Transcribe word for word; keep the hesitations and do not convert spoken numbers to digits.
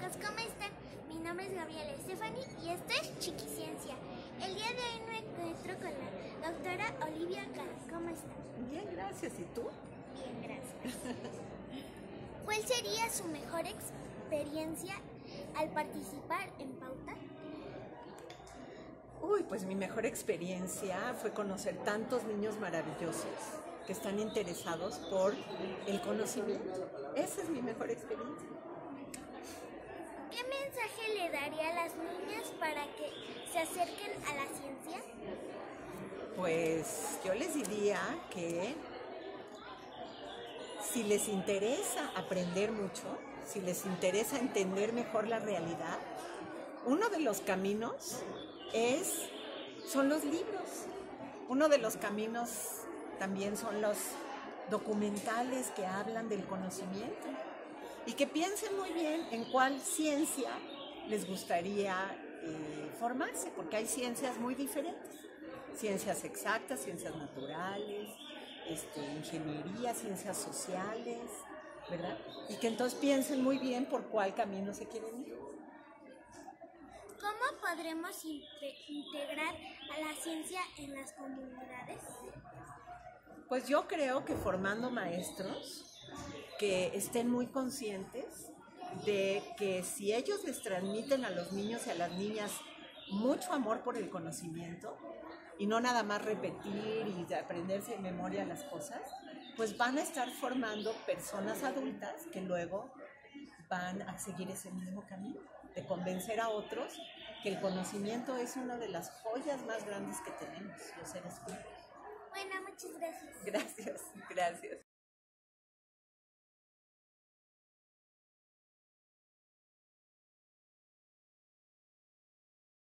chicos, ¿cómo están? Mi nombre es Gabriela Stephanie y esto es Chiquiciencia. El día de hoy me encuentro con la doctora Olivia Cara. ¿Cómo están? Bien, gracias. ¿Y tú? Bien, gracias. ¿Cuál sería su mejor experiencia al participar en Pauta? Uy, pues mi mejor experiencia fue conocer tantos niños maravillosos que están interesados por el conocimiento. Esa es mi mejor experiencia. ¿Qué mensaje le daría a las niñas para que se acerquen a la ciencia? Pues yo les diría que si les interesa aprender mucho, si les interesa entender mejor la realidad, uno de los caminos es, son los libros. Uno de los caminos también son los documentales que hablan del conocimiento. Y que piensen muy bien en cuál ciencia les gustaría eh, formarse, porque hay ciencias muy diferentes. Ciencias exactas, ciencias naturales, este, ingeniería, ciencias sociales, ¿verdad? Y que entonces piensen muy bien por cuál camino se quieren ir. ¿Cómo podremos integrar a la ciencia en las comunidades? Pues yo creo que formando maestros que estén muy conscientes de que si ellos les transmiten a los niños y a las niñas mucho amor por el conocimiento y no nada más repetir y aprenderse de memoria las cosas, pues van a estar formando personas adultas que luego van a seguir ese mismo camino, de convencer a otros que el conocimiento es una de las joyas más grandes que tenemos los seres humanos. Bueno, muchas gracias. Gracias, gracias.